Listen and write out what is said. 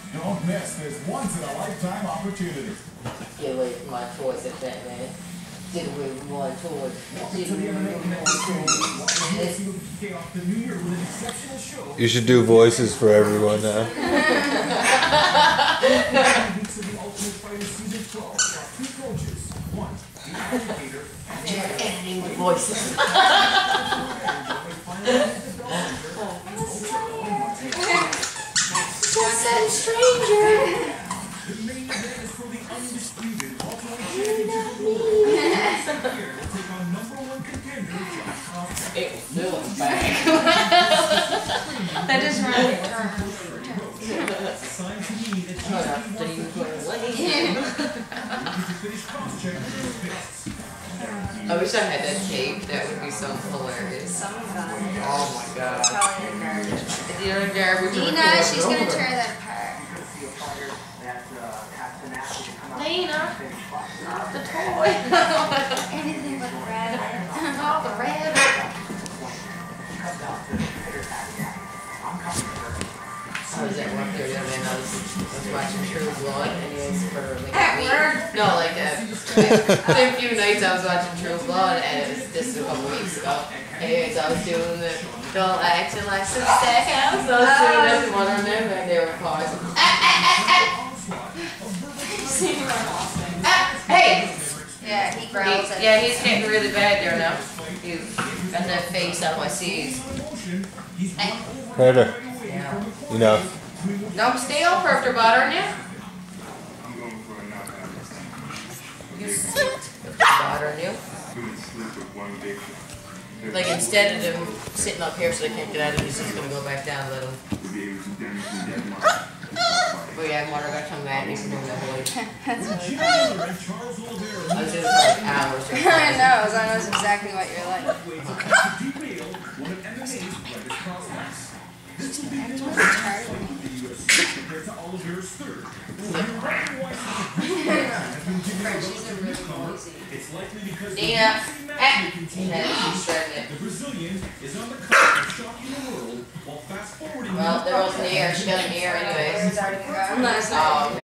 Don't miss this once-in-a-lifetime opportunity. Get away from my toys at that, man. Get away from my toys. You should do voices for everyone now. They're editing the voices. Just that stranger. The main event is for the undisputed Ultimate Championship. Take on #1 contender It was doing back. That just ran your turn. Signed to me that Oh, that's the usual way. finish cross-check with his fists. I wish I had that cape. That would be so hilarious. Someone got it. Oh my god. Probably in garbage. You're in garbage. Lena, she's gonna tear that apart. Lena, not the toy. Anything but the rabbit. Oh, the rabbit. I was at work the other day and I was watching True Blood and it was for like a week. No, like a few nights I was watching True Blood and it was just a couple weeks ago. Anyways, I was doing the girl acting like some stack house. So I was doing this one on them and they were calling. Hey! Yeah, he growls at Yeah, he's getting really bad there now. He's got that face up my C's. Carter, Yeah. enough. Don't stay over after buttering you. You sit after buttering you. Like instead of them sitting up here so they can't get out of it, he's just gonna go back down and let them. But yeah, water got to come back and he's doing that voice. That's really I was doing it for like hours. I know, so I know exactly what you're like. Nina, The Brazilian is on the cusp of shocking the world while fast forwarding. well, they're both in the air. She got in the air anyways. I'm not